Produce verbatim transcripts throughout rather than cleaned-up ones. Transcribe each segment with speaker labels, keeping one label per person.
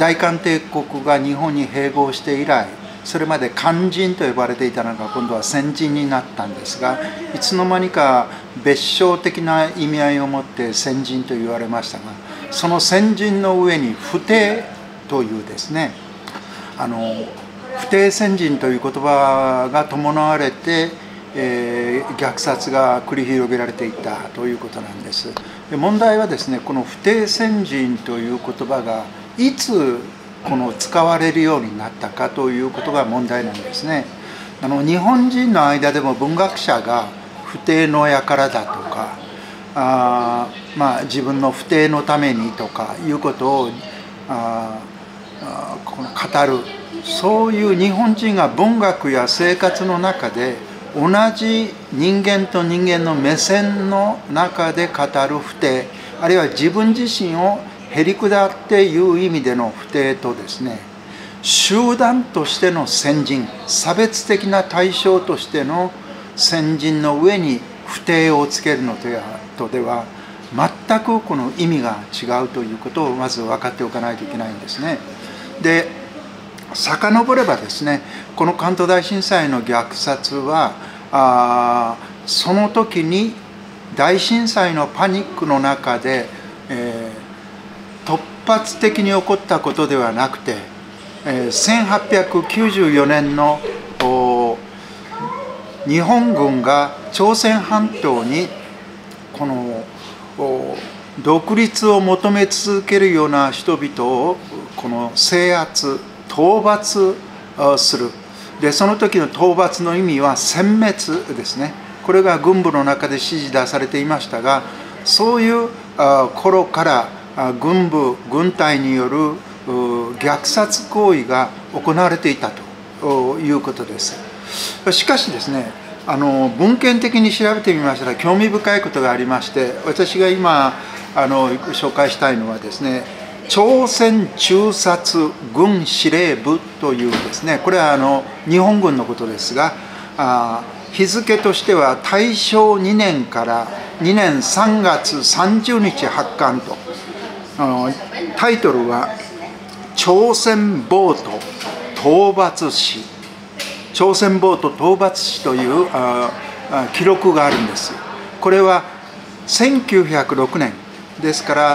Speaker 1: 大韓帝国が日本に併合して以来、それまで漢人と呼ばれていたのが今度は先人になったんですが、いつの間にか別称的な意味合いを持って先人と言われましたが、その先人の上に不貞というですね、あの不貞先人という言葉が伴われて、えー、虐殺が繰り広げられていたということなんです。で、問題はですね、この不貞先人という言葉がいつこの使われるようになったかということが問題なんですね。あの日本人の間でも文学者が不貞の輩だとか、あまあ自分の不貞のためにとかいうことをああこの語る、そういう日本人が文学や生活の中で同じ人間と人間の目線の中で語る不貞、あるいは自分自身をへり下っていう意味での不貞とですね、集団としての先人、差別的な対象としての先人の上に不貞をつけるのとでは全くこの意味が違うということをまず分かっておかないといけないんですね。で、遡ればですね、この関東大震災の虐殺はあその時に大震災のパニックの中で、えー突発的に起こったことではなくて、せんはっぴゃくきゅうじゅうよねんの日本軍が朝鮮半島にこの独立を求め続けるような人々をこの制圧、討伐する。で、その時の討伐の意味は殲滅ですね。これが軍部の中で指示出されていましたが、そういう頃から軍部、軍隊による虐殺行為が行われていたということです。しかしですね、あの文献的に調べてみましたら興味深いことがありまして、私が今あの紹介したいのはですね、朝鮮中殺軍司令部というですね、これはあの日本軍のことですが、あ日付としては大正にねんからにねんさんがつさんじゅうにち発刊と。タイトルは「朝鮮暴徒討伐史」「朝鮮暴徒討伐史」という記録があるんです。これはせんきゅうひゃくろくねんですから、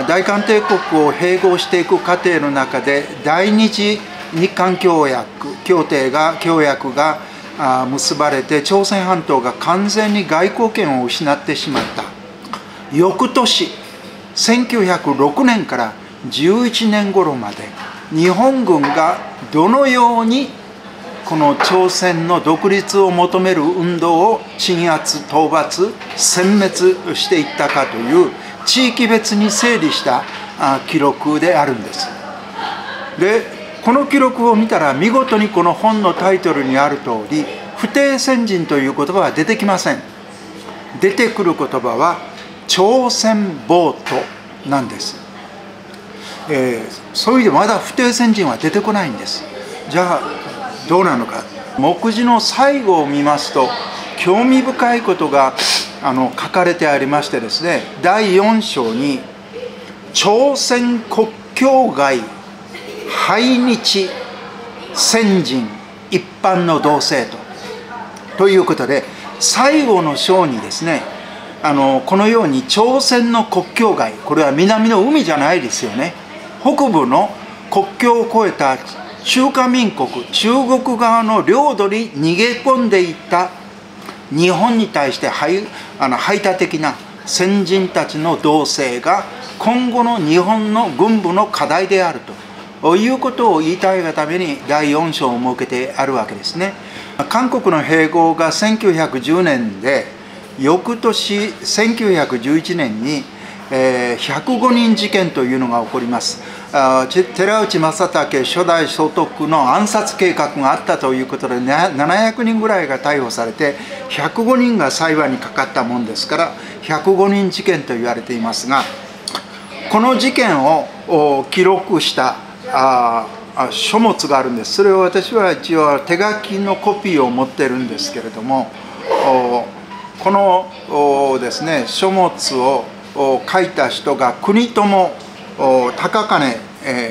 Speaker 1: 大韓帝国を併合していく過程の中で第二次日韓協約協定が協約が結ばれて、朝鮮半島が完全に外交権を失ってしまった。翌年せんきゅうひゃくろくねんからじゅういちねん頃まで日本軍がどのようにこの朝鮮の独立を求める運動を鎮圧、討伐、殲滅していったかという地域別に整理した記録であるんです。で、この記録を見たら見事にこの本のタイトルにある通り、不貞先人という言葉は出てきません。出てくる言葉は朝鮮暴徒なんです。えー、そういう意味でまだ不貞先人は出てこないんです。じゃあどうなのか。目次の最後を見ますと興味深いことがあの書かれてありましてですね、だいよん章に朝鮮国境外排日先人一般の同姓とということで、最後の章にですね、あのこのように朝鮮の国境外、これは南の海じゃないですよね、北部の国境を越えた中華民国中国側の領土に逃げ込んでいった日本に対して排あの排他的な先人たちの動静が今後の日本の軍部の課題であるということを言いたいがためにだいよん章を設けてあるわけですね。韓国の併合がせんきゅうひゃくじゅうねんで、翌年せんきゅうひゃくじゅういちねんに、えー、ひゃくごにん事件というのが起こります。あ寺内正武初代総督の暗殺計画があったということで、ななひゃくにんぐらいが逮捕されてひゃくごにんが裁判にかかったもんですからひゃくごにん事件と言われていますが、この事件を記録したあ書物があるんです。それを私は一応手書きのコピーを持ってるんですけれども、このですね書物を書いた人が国友孝兼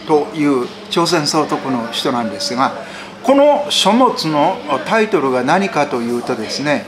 Speaker 1: という朝鮮総督の人なんですが、この書物のタイトルが何かというとですね、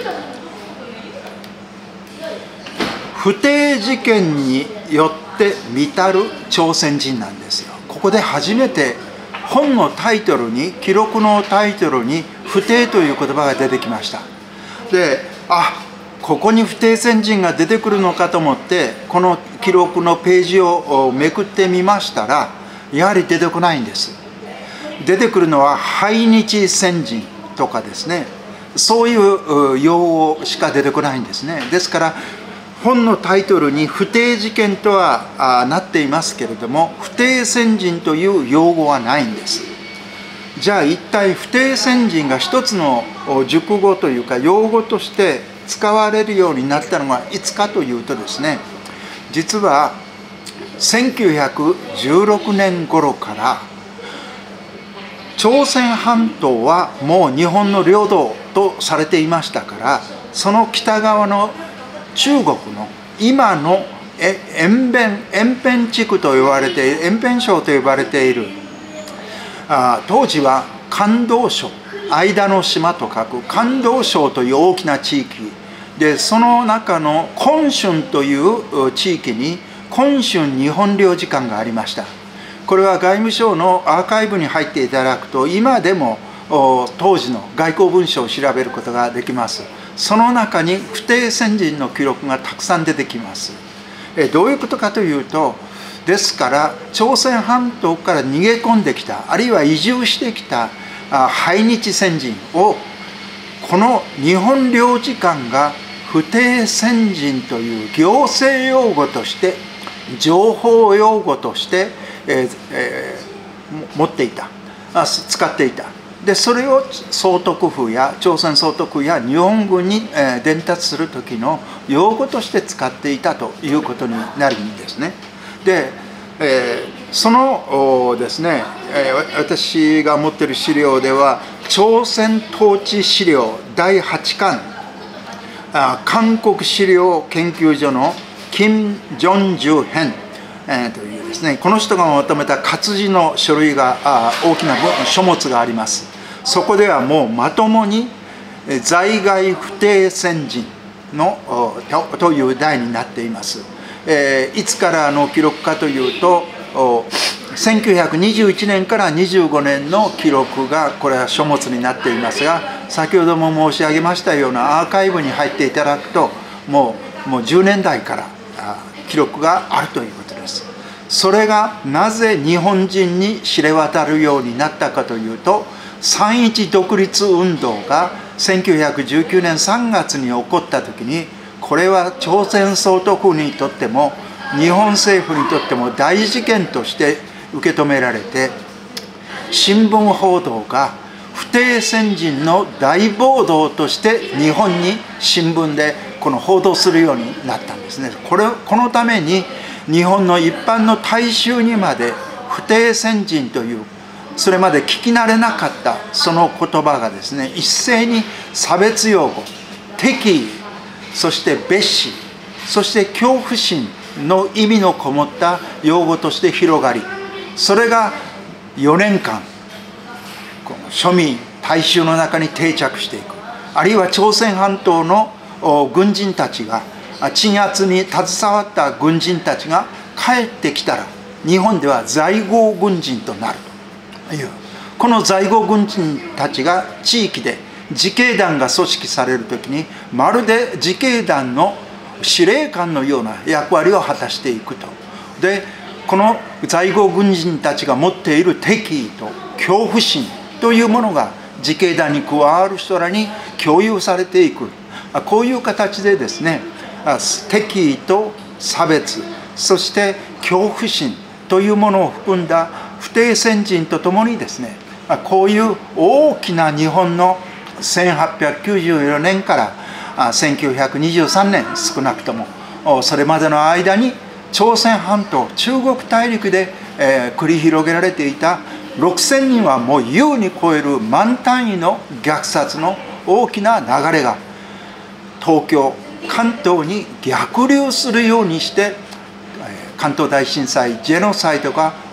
Speaker 1: 不定事件によって見たる朝鮮人なんですよ。ここで初めて本のタイトルに、記録のタイトルに不定という言葉が出てきました。で、あ、ここに不定鮮人が出てくるのかと思ってこの記録のページをめくってみましたら、やはり出てこないんです。出てくるのは排日鮮人とかですね、そういう用語しか出てこないんですね。ですから本のタイトルに不定事件とはなっていますけれども、不定鮮人という用語はないんです。じゃあ一体不定鮮人が一つの熟語というか用語として使われるようになったのはいつかというとですね、実はせんきゅうひゃくじゅうろくねん頃から朝鮮半島はもう日本の領土とされていましたから、その北側の中国の今の延辺延辺地区と呼ばれている、延辺省と呼ばれている、あ当時は関東省、間の島と書く関東省という大きな地域で、その中の昆春という地域に昆春日本領事館がありました。これは外務省のアーカイブに入っていただくと、今でも当時の外交文書を調べることができます。その中に不定鮮人の記録がたくさん出てきます。えどういうことかというと、ですから朝鮮半島から逃げ込んできた、あるいは移住してきた排日鮮人をこの日本領事館が不定鮮人という行政用語として、情報用語として、えーえー、持っていた、使っていた。でそれを総督府や朝鮮総督府や日本軍に、えー、伝達する時の用語として使っていたということになるんですね。で、えー、そのですね、えー、私が持っている資料では朝鮮統治資料だいはちかん、あ韓国資料研究所の金正寿編、えー、というですね、この人がまとめた活字の書類があ大きな書物があります。そこではもうまともに在外不定鮮人のという題になっています。えー、いつからの記録かというと、せんきゅうひゃくにじゅういちねんからにじゅうごねんの記録がこれは書物になっていますが、先ほども申し上げましたようなアーカイブに入っていただくともう、もうじゅうねんだいから記録があるということです。それがなぜ日本人に知れ渡るようになったかというと、三一独立運動がせんきゅうひゃくじゅうきゅうねんさんがつに起こった時に、これは朝鮮総督府にとっても日本政府にとっても大事件として受け止められて、新聞報道が不定鮮人の大暴動として日本に新聞でこの報道するようになったんですね。これこのために日本の一般の大衆にまで不定鮮人というそれまで聞き慣れなかったその言葉がですね、一斉に差別用語、敵意、そして蔑視、そして恐怖心の意味のこもった用語として広がり、それがよねんかんこの庶民大衆の中に定着していく。あるいは朝鮮半島の軍人たちが、鎮圧に携わった軍人たちが帰ってきたら日本では在郷軍人となるという、この在郷軍人たちが地域で自警団が組織される時にまるで自警団の司令官のような役割を果たしていくと。でこの在郷軍人たちが持っている敵意と恐怖心というものが自警団に加わる人らに共有されていく、こういう形でですね、敵意と差別、そして恐怖心というものを含んだ不定鮮人とともにですね、こういう大きな日本のせんはっぴゃくきゅうじゅうよねんからせんきゅうひゃくにじゅうさんねん、少なくともそれまでの間に朝鮮半島、中国大陸で繰り広げられていたろくせんにんはもう優に超える万単位の虐殺の大きな流れが東京、関東に逆流するようにして、関東大震災、ジェノサイドが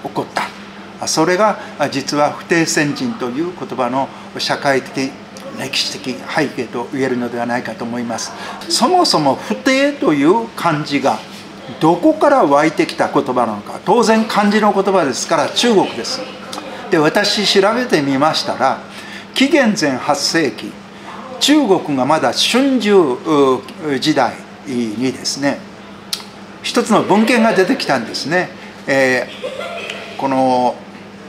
Speaker 1: 起こった。それが実は不逞先人という言葉の社会的歴史的背景と言えるのではないかと思います。そもそも不逞という漢字がどこから湧いてきた言葉なのか。当然漢字の言葉ですから中国です。で、私調べてみましたら、紀元前はっ世紀、中国がまだ春秋時代にですね、一つの文献が出てきたんですね。えー、この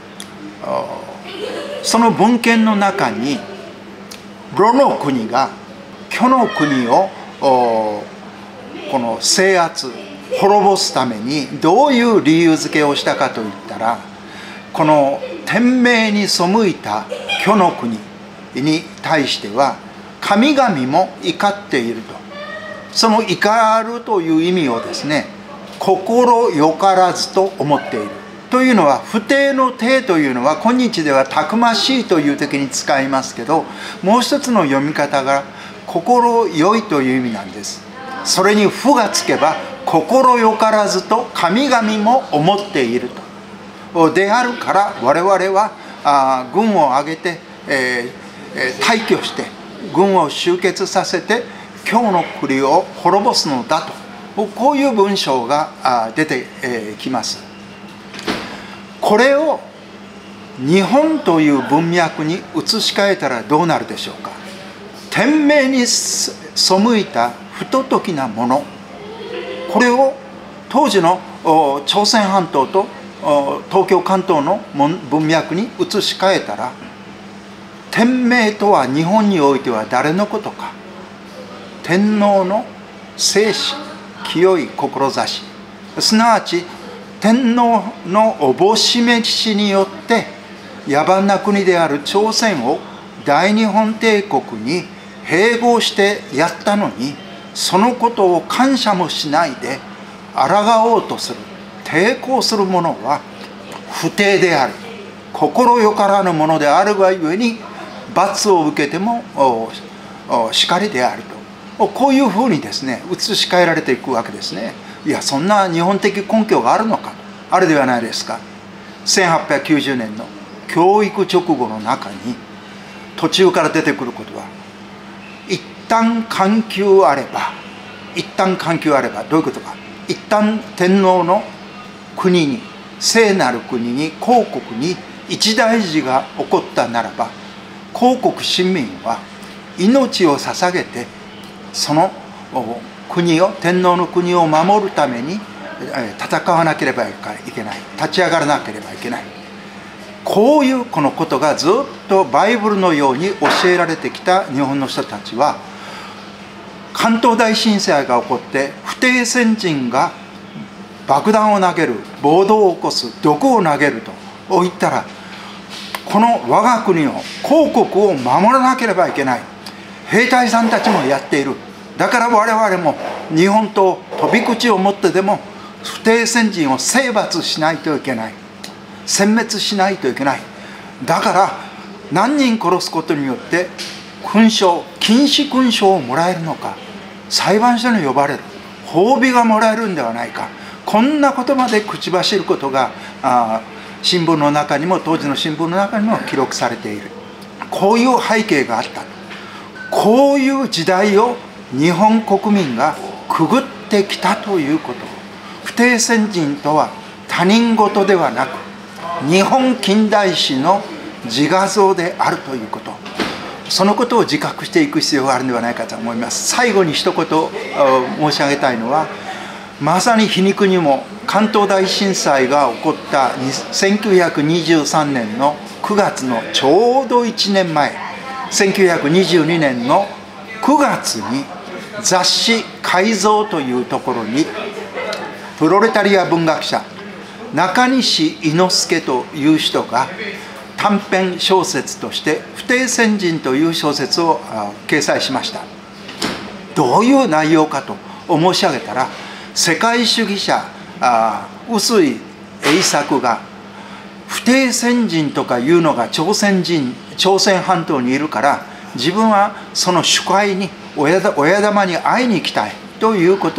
Speaker 1: その文献の中に、魯の国が許の国をこの制圧滅ぼすためにどういう理由付けをしたかといったら、この天命に背いた許の国に対しては神々も怒っていると。その怒るという意味をですね、心よからずと思っているというのは、不逞の逞というのは今日ではたくましいという時に使いますけど、もう一つの読み方が心よいという意味なんです。それに不がつけば心よからずと神々も思っているとであるから、我々はあ軍を挙げて、えー、大挙して軍を集結させて今日の国を滅ぼすのだと、こういう文章が出てきます。これを日本という文脈に移し替えたらどうなるでしょうか。天命に背いた不届きなもの、これを当時の朝鮮半島と東京関東の文脈に移し替えたら、天命とは日本においては誰のことか。天皇の生死清い志、すなわち天皇のおぼしめしによって野蛮な国である朝鮮を大日本帝国に併合してやったのに、そのことを感謝もしないで抗おうとする、抵抗する者は不貞である、心よからぬものであるがゆえに罰を受けてもしかりであると、こういうふうにですね移し替えられていくわけですね。いや、そんな日本的根拠があるのか、あるではないですか。せんはっぴゃくきゅうじゅうねんの教育直後の中に途中から出てくることは、一旦環境あれば、一旦環境あればどういうことか。一旦天皇の国に、聖なる国に、皇国に一大事が起こったならば、皇国市民は命を捧げてその国を、天皇の国を守るために戦わなければいけない、立ち上がらなければいけない。こういうこのことがずっとバイブルのように教えられてきた日本の人たちは、関東大震災が起こって不逞先人が爆弾を投げる、暴動を起こす、毒を投げると言ったら、この我が国を、皇国を守らなければいけない。兵隊さんたちもやっている。だから我々も日本と飛び口を持ってでも不逞先人を征伐しないといけない、殲滅しないといけない。だから何人殺すことによって勲章、禁止勲章をもらえるのか、裁判所に呼ばれる、褒美がもらえるんではないか、こんなことまで口走ることがあ新聞の中にも、当時の新聞の中にも記録されている。こういう背景があった。こういう時代を日本国民がくぐってきたということ。不逞先人とは他人事ではなく、日本近代史の自画像であるということ、そのことを自覚していく必要があるのではないかと思います。最後に一言申し上げたいのは、まさに皮肉にも関東大震災が起こったせんきゅうひゃくにじゅうさんねんのくがつのちょうどいちねんまえ、せんきゅうひゃくにじゅうにねんのくがつに雑誌「改造」というところにプロレタリア文学者中西猪之助という人が短編小説として「不逞先人」という小説を掲載しました。どういう内容かと申し上げたら、世界主義者臼井栄作が不逞先人とかいうのが朝鮮人、朝鮮半島にいるから、自分はその首魁に親玉に会いに行きたいということで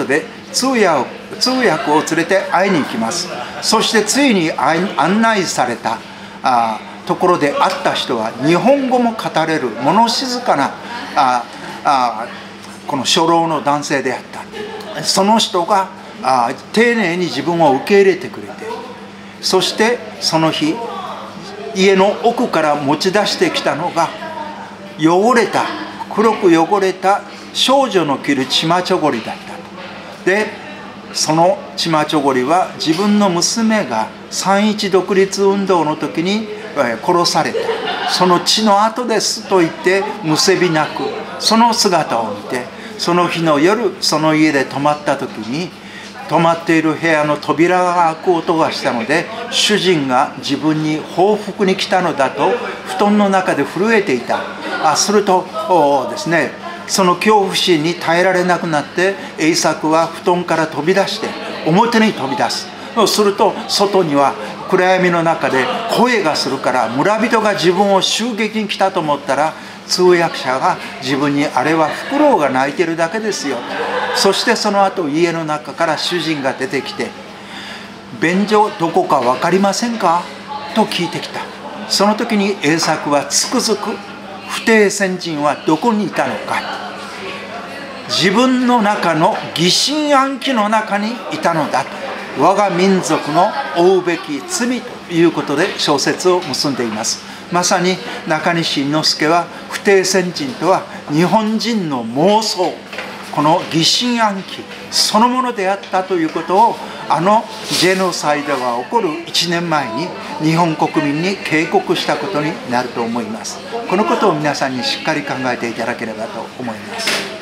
Speaker 1: 通訳通訳を連れて会いに行きます。そしてついに案内されたあところで会った人は日本語も語れる物静かなああこの初老の男性であった。その人があ丁寧に自分を受け入れてくれて、そしてその日家の奥から持ち出してきたのが汚れた黒く汚れた少女の着るチマチョゴリだったと。でそのチマチョゴリは自分の娘が三一独立運動の時に殺された、その血の跡ですと言ってむせび泣くその姿を見て、その日の夜その家で泊まった時に泊まっている部屋の扉が開く音がしたので、主人が自分に報復に来たのだと布団の中で震えていた。あするとですね、その恐怖心に耐えられなくなってエイサクは布団から飛び出して表に飛び出す。そうすると外には暗闇の中で声がするから、村人が自分を襲撃に来たと思ったら通訳者が自分にあれはフクロウが鳴いてるだけですよ。そしてその後家の中から主人が出てきて、便所どこか分かりませんかと聞いてきた。その時にエイサクはつくづく不逞先人はどこにいたのか、自分の中の疑心暗鬼の中にいたのだと、我が民族の負うべき罪ということで小説を結んでいます。まさに中西猪之助は不逞先人とは日本人の妄想、この疑心暗鬼そのものであったということを、あのジェノサイドが起こるいちねんまえに日本国民に警告したことになると思います。このことを皆さんにしっかり考えていただければと思います。